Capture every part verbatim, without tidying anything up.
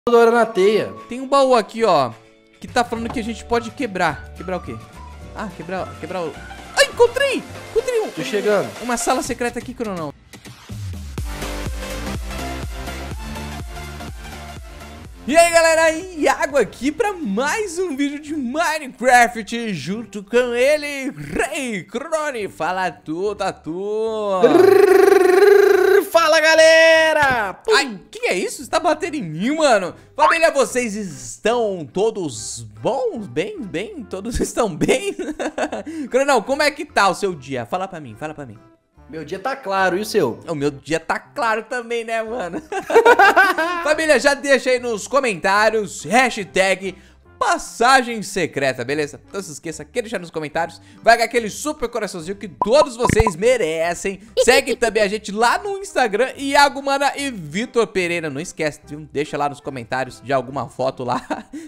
Toda hora na teia. Tem um baú aqui, ó, que tá falando que a gente pode quebrar. Quebrar o quê? Ah, quebrar, quebrar o... Ai, encontrei! Encontrei um... Tô chegando. Uma sala secreta aqui, Cronão. E aí, galera, Iago aqui pra mais um vídeo de Minecraft junto com ele, Rei Crone. Fala tu, Tatu. Fala, galera! Pum. Ai, que que é isso? Você tá batendo em mim, mano? Família, vocês estão todos bons? Bem, bem? Todos estão bem? Cronão, como é que tá o seu dia? Fala pra mim, fala pra mim. Meu dia tá claro, e o seu? O meu dia tá claro também, né, mano? Família, já deixa aí nos comentários, hashtag passagem secreta, beleza? Então se esqueça que deixar nos comentários, vai ganhar aquele super coraçãozinho que todos vocês merecem. Segue também a gente lá no Instagram, Iago Mana e Vitor Pereira. Não esquece, viu? Deixa lá nos comentários de alguma foto lá.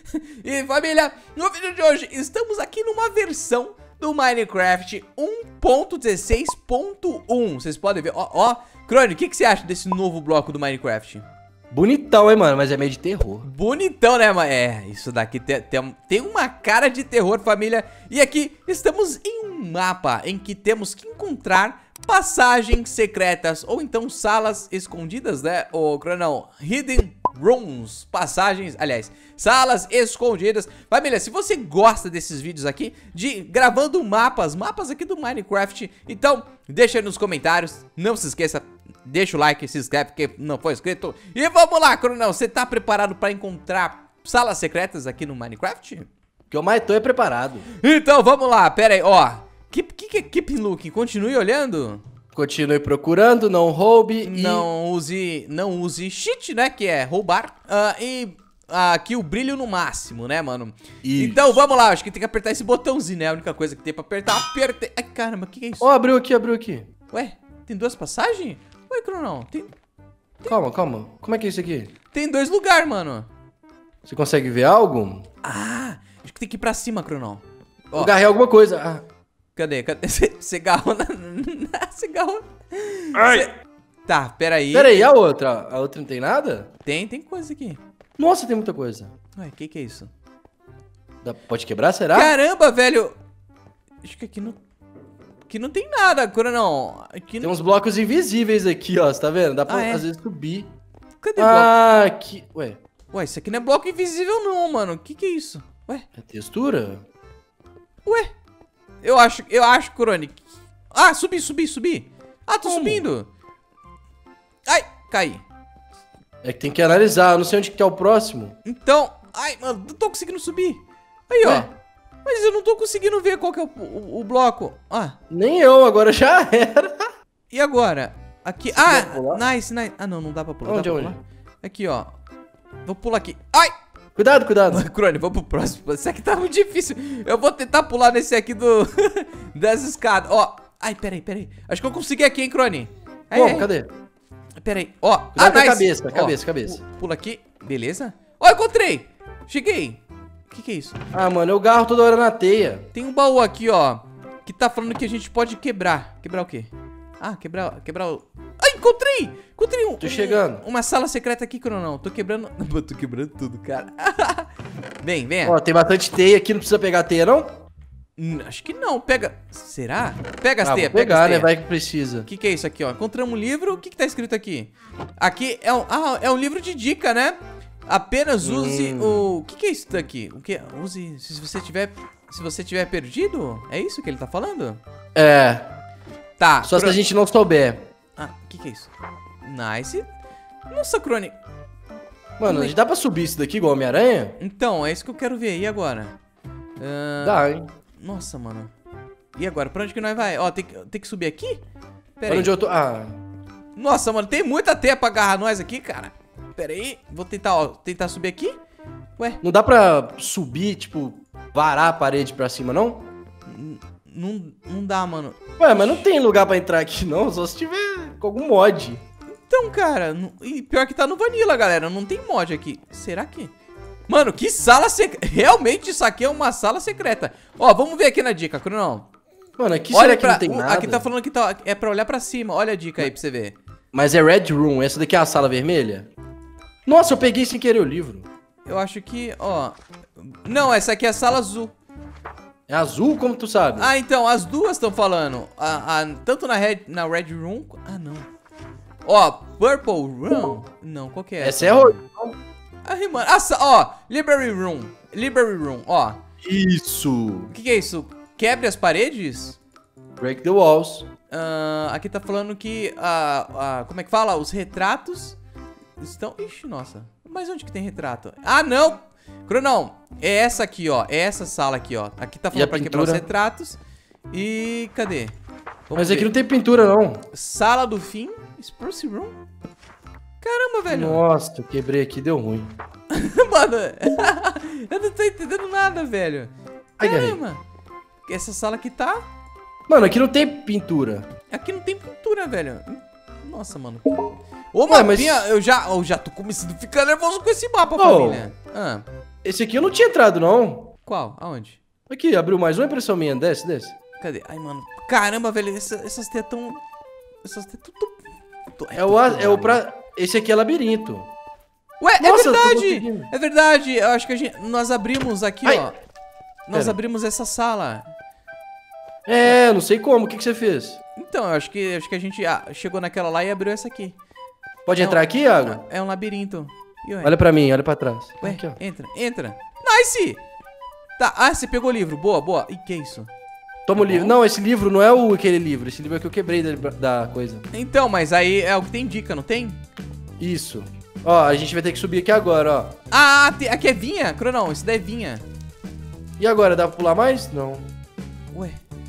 E família, no vídeo de hoje estamos aqui numa versão do Minecraft um ponto dezesseis ponto um. Vocês podem ver, ó, ó. Crone, o que, que você acha desse novo bloco do Minecraft? Bonitão, hein, mano, mas é meio de terror. Bonitão, né, mano? É, isso daqui tem, tem, tem uma cara de terror, família. E aqui estamos em um mapa em que temos que encontrar passagens secretas ou então salas escondidas, né, ô Cronão? Hidden Rooms, passagens, aliás, salas escondidas. Família, se você gosta desses vídeos aqui de gravando mapas, mapas aqui do Minecraft, então deixa aí nos comentários. Não se esqueça, deixa o like, se inscreve porque não foi inscrito. E vamos lá, Cronão, você tá preparado pra encontrar salas secretas aqui no Minecraft? O que eu mais tô é preparado. Então vamos lá, pera aí, ó. Keep, que, que, keep looking, continue olhando. Continue procurando, não roube e... Não use, não use cheat, né, que é roubar. uh, E uh, aqui o brilho no máximo, né, mano? Isso. Então vamos lá, acho que tem que apertar esse botãozinho, né? A única coisa que tem pra apertar, apertei. Ai, caramba, o que, que é isso? Ó, oh, abriu aqui, abriu aqui. Ué, tem duas passagens? Ué, Cronão, tem... Calma, calma. Como é que é isso aqui? Tem dois lugares, mano. Você consegue ver algo? Ah, acho que tem que ir pra cima, Cronão. Ó, eu agarrei alguma coisa. Ah. Cadê? Cadê? Você agarrou na... Você agarrou... Ai. Cê... Tá, peraí. Peraí, a outra? A outra não tem nada? Tem, tem coisa aqui. Nossa, tem muita coisa. Ué, o que que é isso? Dá... Pode quebrar, será? Caramba, velho. Acho que aqui não... Aqui não tem nada, Cronão. Aqui Tem não... uns blocos invisíveis aqui, ó. Você tá vendo? Dá pra, Ah, é? às vezes, subir. Cadê o bloco? Ah, aqui. Ué, Ué, isso aqui não é bloco invisível não, mano. O que que é isso? Ué, é textura? ué. Eu acho, eu acho, Crone. Ah, subi, subi, subi. Ah, tô Como? subindo. Ai, caí. É que tem que analisar. Eu não sei onde que é o próximo. Então, ai, mano, não tô conseguindo subir. Aí, Ué. ó. Mas eu não tô conseguindo ver qual que é o, o, o bloco. Ah, Nem eu, agora já era. e agora? Aqui, Você quer ah, pular? nice, nice. Ah, não, não dá pra pular. Onde, dá pra onde? pular? Aqui, ó. Vou pular aqui. Ai! Cuidado, cuidado. Crone, vamos pro próximo. Esse aqui tá muito difícil. Eu vou tentar pular nesse aqui do... das escadas. Ó. Ai, peraí, peraí. Acho que eu consegui aqui, hein, Crone. Ai, Como? ai. Cadê? Peraí. Ó. Cuidado com a nice. cabeça, Ó, cabeça, cabeça. pu- Pula aqui. Beleza. Ó, encontrei. Cheguei. O que que é isso? Ah, mano, eu garro toda hora na teia. Tem um baú aqui, ó. Que tá falando que a gente pode quebrar. Quebrar o quê? Ah, quebrar, quebrar o... Ai, encontrei! Encontrei um... Tô chegando. um- Uma sala secreta aqui, Cronão. Tô quebrando... Tô quebrando tudo, cara. Vem, vem. Ó, tem bastante teia aqui, não precisa pegar a teia, não? Hum, Acho que não. Pega... Será? Pega as Ah, teias, vou pega pegar, as né? teias. Vai que precisa. O que que é isso aqui, ó? Encontramos um livro. O que que tá escrito aqui? Aqui é um... Ah, é um livro de dica, né? Apenas use Hum. o... O que que é isso daqui? O que? Use... Se você tiver... Se você tiver perdido? É isso que ele tá falando? É, Tá. só se Cro- a gente não souber. Ah, o que que é isso? Nice. Nossa, Crone. Mano, a gente dá pra subir isso daqui igual Homem-Aranha? Então, é isso que eu quero ver. E agora? Ah, Dá, hein? Nossa, mano. E agora? Pra onde que nós vai? Ó, tem que, tem que subir aqui? Pera Olha aí. onde eu tô. Ah, Nossa, mano, tem muita teia pra agarrar nós aqui, cara. Pera aí. Vou tentar, ó, tentar subir aqui. Ué, não dá pra subir, tipo, varar a parede pra cima, não? n- não, não dá, mano. Ué, mas não tem lugar pra entrar aqui, não. Só se tiver com algum mod. Então, cara, não- e pior que tá no Vanilla, galera. Não tem mod aqui. Será que... Mano, que sala secreta. Realmente isso aqui é uma sala secreta. Ó, vamos ver aqui na dica, Cronão. Mano, aqui Olha será que pra... não tem o- nada? Aqui tá falando que tá... é pra olhar pra cima. Olha a dica aí pra você ver. Mas é Red Room. Essa daqui é a sala vermelha? Nossa, eu peguei sem querer o livro. Eu acho que, ó... Não, essa aqui é a sala azul. É azul, como tu sabe? Ah, então, as duas estão falando. A, a, tanto na red, na red Room... Ah, não. Ó, Purple Room? Não, qual que é essa? Essa é o... Ah, mano. Ah, ó, Library Room. Library Room, ó. Isso. O que, que é isso? Quebre as paredes? Break the walls. Uh, aqui tá falando que... Uh, uh, como é que fala? Os retratos estão... Ixi, nossa. Mas onde que tem retrato? Ah, não! Cronão, é essa aqui, ó. É essa sala aqui, ó. Aqui tá falando pra quebrar os retratos. E... Cadê? Vamos Mas ver. aqui não tem pintura, não. Sala do fim. Spruce Room. Caramba, velho. Nossa, eu quebrei aqui, deu ruim. Mano, eu não tô entendendo nada, velho. Ai, Caramba. Essa sala aqui tá... Mano, aqui não tem pintura. Aqui não tem pintura, velho. Nossa, mano. Ô, Ué, mapinha, mas... eu já, eu já tô começando a ficar nervoso com esse mapa, Oh. família. Ah, Esse aqui eu não tinha entrado, não. qual? Aonde? Aqui, abriu mais uma impressão minha. Desce, desce. Cadê? Ai, mano. Caramba, velho. Essa, essas teias tão... Essas teias tudo... É o, é o pra... Esse aqui é labirinto. Ué, Nossa, é eu tô verdade. conseguindo. É verdade. Eu acho que a gente... Nós abrimos aqui, Ai. ó. Nós Pera. abrimos essa sala. É, não sei como. O que, que você fez? Então, eu acho que, acho que a gente ah, chegou naquela lá e abriu essa aqui. Pode Não. entrar aqui, Iago? É um labirinto. E, ué? Olha pra mim, olha pra trás. Ué, Aqui, ó. entra, entra. Nice! Tá, ah, você pegou o livro. Boa, boa. E que é isso? Toma o livro. Não, esse livro não é o aquele livro. Esse livro é que eu quebrei da, da coisa. Então, mas aí é o que tem dica, não tem? Isso. Ó, a gente vai ter que subir aqui agora, ó. Ah, te- aqui é vinha? Cronão, isso daí é vinha. E agora, dá pra pular mais? Não. Ué.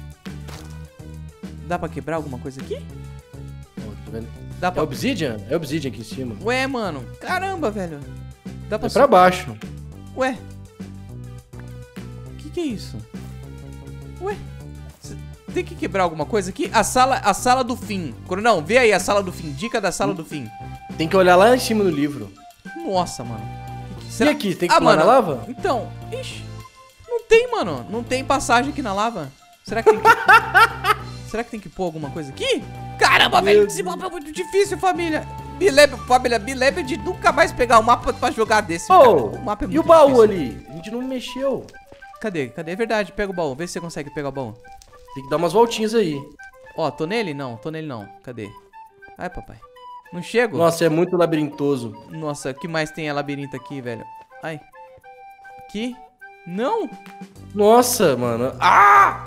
Dá pra quebrar alguma coisa aqui? Ó, tá vendo? Dá É pra... obsidian? É obsidian aqui em cima. Ué, mano. Caramba, velho. Dá pra... É pra baixo. Ué. Que que é isso? Ué. Cê tem que quebrar alguma coisa aqui? A sala, a sala do fim. Cronão, vê aí a sala do fim. Dica da sala do fim. Tem que olhar lá em cima do livro. Nossa, mano. Que que- E será- aqui, tem que Ah, pular mano, na lava? Então, ixi. Não tem, mano. Não tem passagem aqui na lava. Será que tem que... Será que tem que pôr alguma coisa aqui? Caramba, Meu velho. Deus. Esse mapa é muito difícil, família. Me lembra, família, me lembra de nunca mais pegar um mapa pra jogar desse. cara. Oh, O mapa é e muito o baú difícil. ali? A gente não mexeu. Cadê? Cadê? É verdade. Pega o baú. Vê se você consegue pegar o baú. Tem que dar umas voltinhas aí. Ó, tô nele? Não, tô nele não. Cadê? Ai, papai. Não chego? Nossa, é muito labirintoso. Nossa, o que mais tem é labirinto aqui, velho? Ai. Aqui? Não! Nossa, mano. Ah!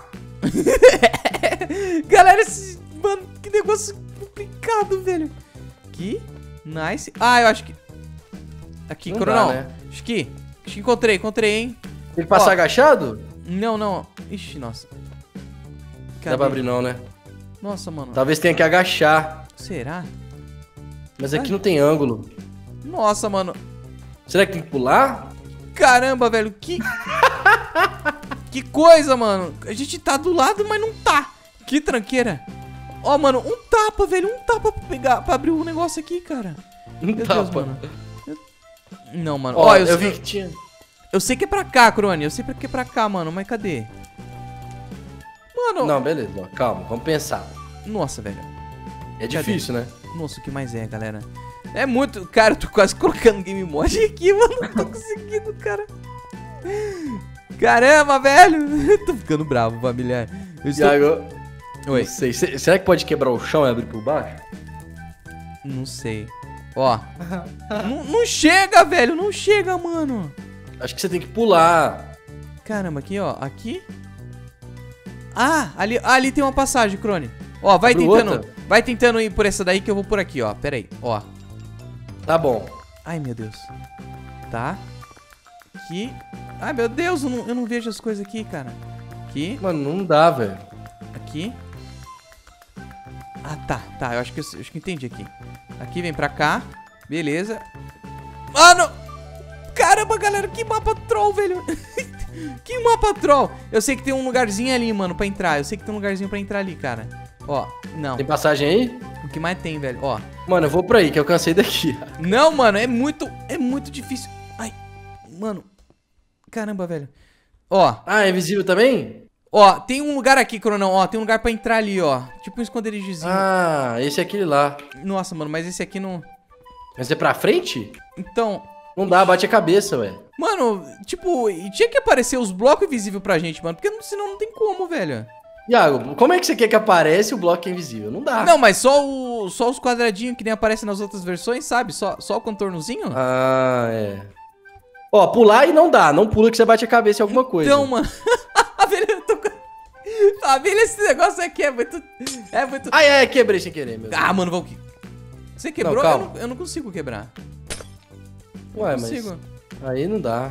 Galera, esse... Mano, que negócio complicado, velho. Aqui. Nice. Ah, eu acho que... Aqui, Não Coronel. dá, né? Acho que... Acho que encontrei, encontrei, hein? Tem que passar Ó. agachado? Não, não. Ixi, nossa. Não dá pra abrir não, né? Nossa, mano. Talvez tenha que agachar. Será? Mas aqui Ai. não tem ângulo. Nossa, mano. Será que tem que pular? Caramba, velho. Que... que coisa, mano. A gente tá do lado, mas não tá. Que tranqueira. Ó, mano, um tapa, velho. Um tapa pra pegar, pra abrir o negócio aqui, cara. Não Meu tá, Deus, pô. mano. Eu- Não, mano. Ó, Ó, eu, eu, vi sei, que tinha. eu sei que é pra cá, Crone. Eu sei que é pra cá, mano. Mas cadê? Mano. Não, beleza. Ó, calma, vamos pensar. Nossa, velho. É difícil, né? Nossa, o que mais é, galera? É muito... Cara, eu tô quase colocando game mod aqui, mano. Não tô conseguindo, cara. Caramba, velho. Tô ficando bravo, familiar. Eu estou... Iago, Oi. não sei. Se- Será que pode quebrar o chão e abrir por baixo? Não sei. Ó. não, não chega, velho. Não chega, mano. Acho que você tem que pular. Caramba, aqui, ó. Aqui. Ah, ali, ah, ali tem uma passagem, Crone. Ó, vai Abre tentando. outra? Vai tentando ir por essa daí que eu vou por aqui, ó. Pera aí, ó. Tá bom. Ai, meu Deus. Tá. Aqui. Ai, meu Deus, eu não, eu não vejo as coisas aqui, cara. Aqui. Mano, não dá, velho. Aqui. Ah, tá, tá. Eu acho que eu, acho que eu entendi aqui. Aqui, vem pra cá. Beleza. Mano! Caramba, galera, que mapa troll, velho. Que mapa troll. Eu sei que tem um lugarzinho ali, mano, pra entrar. Eu sei que tem um lugarzinho pra entrar ali, cara. Ó, não. Tem passagem aí? O que mais tem, velho? Ó. Mano, eu vou pra aí, que eu cansei daqui. Não, mano, é muito, é muito difícil. Ai, mano. Caramba, velho. Ó, Ah, é invisível também? ó, tem um lugar aqui, Coronão. Ó, tem um lugar pra entrar ali, ó. Tipo um esconderijozinho. Ah, esse é aquele lá. Nossa, mano, mas esse aqui não... Mas é pra frente? Então... Não dá, bate a cabeça, ué. Mano, tipo, e tinha que aparecer os blocos invisíveis pra gente, mano. Porque senão não tem como, velho. Iago, como é que você quer que apareça o bloco invisível? Não dá. Não, mas só, o, só os quadradinhos que nem aparecem nas outras versões, sabe? Só, só o contornozinho. Ah, é. Ó, pular e não dá. Não pula que você bate a cabeça em alguma coisa. Então, mano... Família, eu tô... Família, esse negócio aqui é muito... É muito... Ai, é, quebrei sem querer, meu Deus. Ah, mano, vamos... Você quebrou? Não, eu, calma. não, eu não consigo quebrar. Ué, Não mas... consigo. Aí não dá.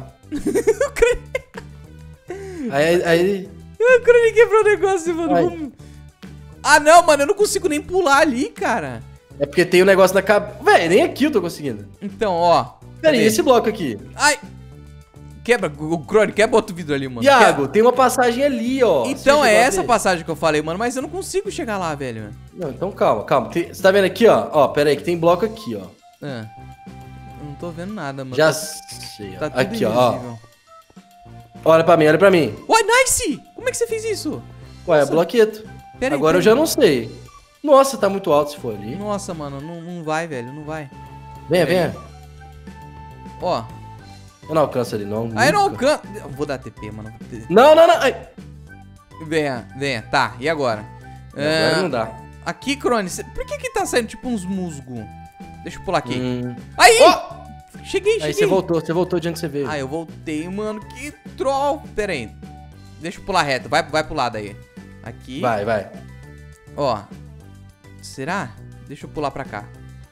aí, aí... Eu quero quebrar o negócio, mano. Vamos... Ah, não, mano, eu não consigo nem pular ali, cara. É porque tem um negócio na cabeça. Véi, nem aqui eu tô conseguindo. Então, ó. Pera aí, esse bloco aqui. Ai. Quebra, o Crone, quebra outro vidro ali, mano. Iago, quebra. tem uma passagem ali, ó. Então é essa passagem que eu falei, mano, mas eu não consigo chegar lá, velho. Não, então calma, calma. Tem... Você tá vendo aqui, ó? Ó, pera aí, que tem bloco aqui, ó. É. Eu não tô vendo nada, mano. Já sei, ó. Tá tudo Aqui, ó, invisível. ó. Olha pra mim, olha pra mim. Ué, nice! Como é que você fez isso? Ué, é Nossa. bloqueto. Pera aí, Agora pera eu já aí. não sei. Nossa, tá muito alto se for ali. Nossa, mano, não, não vai, velho, não vai. Venha, Pera aí. venha. Ó. Eu não alcanço ali, não. Aí eu não nunca. alcanço. Eu vou dar T P, mano. Não, não, não. Ai. Venha, venha. Tá, e agora? Agora É, não dá. Aqui, Crone, cê- por que que tá saindo tipo uns musgo? Deixa eu pular aqui. Hum. Aí! Ó! Cheguei, cheguei. Aí você voltou, você voltou de onde você veio. Ah, eu voltei, mano. Que troll. Pera aí. Deixa eu pular reto. Vai, vai pro lado aí. Aqui. Vai, vai. Ó. Será? Deixa eu pular pra cá.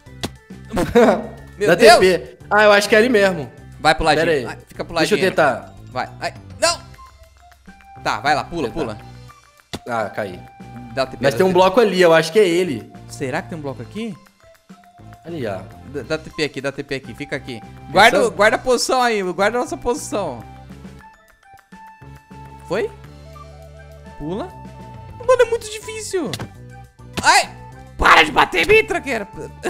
Meu Dá Deus! T P. Ah, eu acho que é ali mesmo. Vai pro ladinho. Pera aí. Ai, fica pro Deixa ladinho. eu tentar. Vai. Ai, não! Tá, vai lá. Pula, pula. Ah, caí. Dá T P. Mas dá tem um T P. bloco ali, eu acho que é ele. Será que tem um bloco aqui? Ali, ó. Dá, dá T P aqui, dá T P aqui. Fica aqui. Guarda, Posição? guarda a posição aí. Guarda a nossa posição. Foi? Pula. Mano, é muito difícil. Ai! Para de bater em mim, traqueira.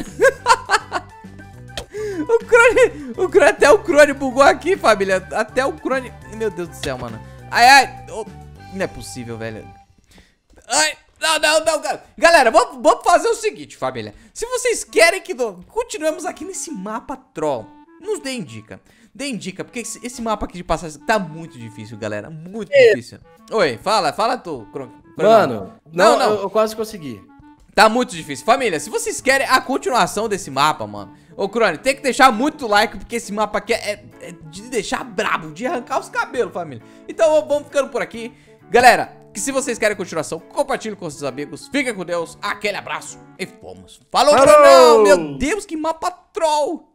O Crone, o Crone, até o Crone bugou aqui, família. Até o Crone, meu Deus do céu, mano. Ai, ai, oh, não é possível, velho. Ai, não, não, não, cara. Galera, vamos, vamos fazer o seguinte, família. Se vocês querem que do... continuemos aqui nesse mapa troll, nos deem dica. Deem dica, porque esse, esse mapa aqui de passagem tá muito difícil, galera. Muito difícil. Oi, fala, fala tu, Crone. Mano, Não, não, não. Eu, eu quase consegui. Tá muito difícil. Família, se vocês querem a continuação desse mapa, mano, ô Crone, tem que deixar muito like, porque esse mapa aqui é, é de deixar brabo, de arrancar os cabelos, família. Então vamos ficando por aqui. Galera, que se vocês querem a continuação, compartilhe com seus amigos. Fiquem com Deus, aquele abraço e fomos. Falou, Falou! Cronão! Meu Deus, que mapa troll!